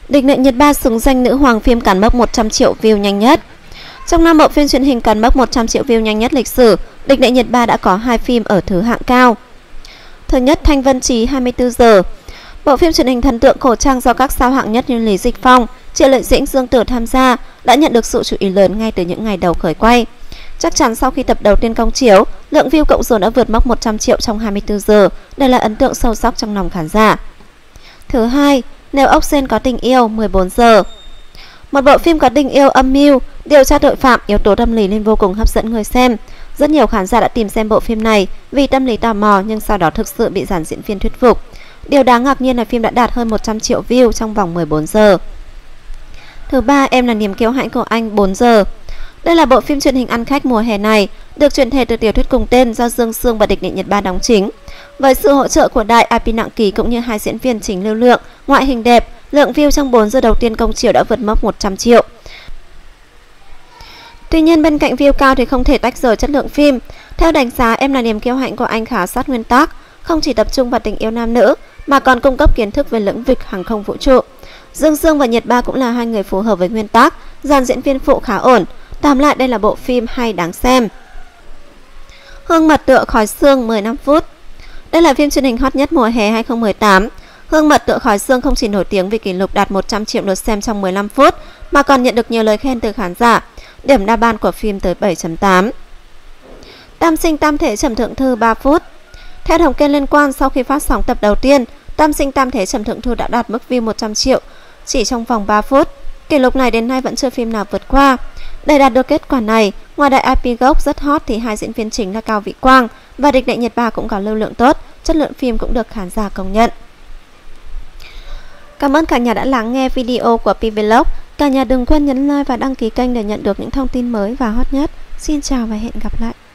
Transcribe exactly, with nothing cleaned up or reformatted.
Địch Nệ Nhiệt Ba xứng danh nữ hoàng phim cán mốc một trăm triệu view nhanh nhất. Trong năm bộ phim truyền hình cán mốc một trăm triệu view nhanh nhất lịch sử, Địch Nệ Nhiệt Ba đã có hai phim ở thứ hạng cao. Thứ nhất, Thanh Vân Trí hai mươi tư giờ. Bộ phim truyền hình thần tượng cổ trang do các sao hạng nhất như Lý Dịch Phong, Triệu Lệ Dĩnh, Dương Tử tham gia đã nhận được sự chú ý lớn ngay từ những ngày đầu khởi quay. Chắc chắn sau khi tập đầu tiên công chiếu, lượng view cộng dồn đã vượt mốc một trăm triệu trong hai mươi tư giờ. Đây là ấn tượng sâu sắc trong lòng khán giả. Thứ hai, Nếu ốc sên có tình yêu mười bốn giờ. Một bộ phim có tình yêu âm mưu, điều tra tội phạm, yếu tố tâm lý nên vô cùng hấp dẫn người xem. Rất nhiều khán giả đã tìm xem bộ phim này vì tâm lý tò mò, nhưng sau đó thực sự bị dàn diễn viên thuyết phục. Điều đáng ngạc nhiên là phim đã đạt hơn một trăm triệu view trong vòng mười bốn giờ. Thứ ba, Em là niềm kiêu hãnh của anh bốn giờ. Đây là bộ phim truyền hình ăn khách mùa hè này, được chuyển thể từ tiểu thuyết cùng tên do Dương Sương và Địch Nệ Nhiệt Ba đóng chính. Với sự hỗ trợ của đài i pê Nặng Ký cũng như hai diễn viên chính lưu lượng, ngoại hình đẹp, lượng view trong bốn giờ đầu tiên công chiếu đã vượt mốc một trăm triệu. Tuy nhiên, bên cạnh view cao thì không thể tách rời chất lượng phim. Theo đánh giá, Em là niềm kiêu hãnh của anh khá sát nguyên tắc, không chỉ tập trung vào tình yêu nam nữ mà còn cung cấp kiến thức về lĩnh vực hàng không vũ trụ. Dương Sương và Nhiệt Ba cũng là hai người phù hợp với nguyên tắc, dàn diễn viên phụ khá ổn. Tóm lại, đây là bộ phim hay đáng xem. Hương Mật Tựa Khói Sương mười lăm phút. Đây là phim truyền hình hot nhất mùa hè hai không một tám. Hương Mật Tựa Khói Sương không chỉ nổi tiếng vì kỷ lục đạt một trăm triệu lượt xem trong mười lăm phút mà còn nhận được nhiều lời khen từ khán giả. Điểm đa ban của phim tới bảy chấm tám. Tam Sinh Tam Thế Trầm Thượng Thư ba phút. Theo thống kê liên quan, sau khi phát sóng tập đầu tiên, Tam Sinh Tam Thế Trầm Thượng Thư đã đạt mức view một trăm triệu chỉ trong vòng ba phút. Kỷ lục này đến nay vẫn chưa phim nào vượt qua. Để đạt được kết quả này, ngoài đại i pê gốc rất hot thì hai diễn viên chính là Cao Vĩ Quang và Địch Nệ Nhiệt Ba cũng có lưu lượng tốt, chất lượng phim cũng được khán giả công nhận. Cảm ơn cả nhà đã lắng nghe video của Pvlog. Cả nhà đừng quên nhấn like và đăng ký kênh để nhận được những thông tin mới và hot nhất. Xin chào và hẹn gặp lại.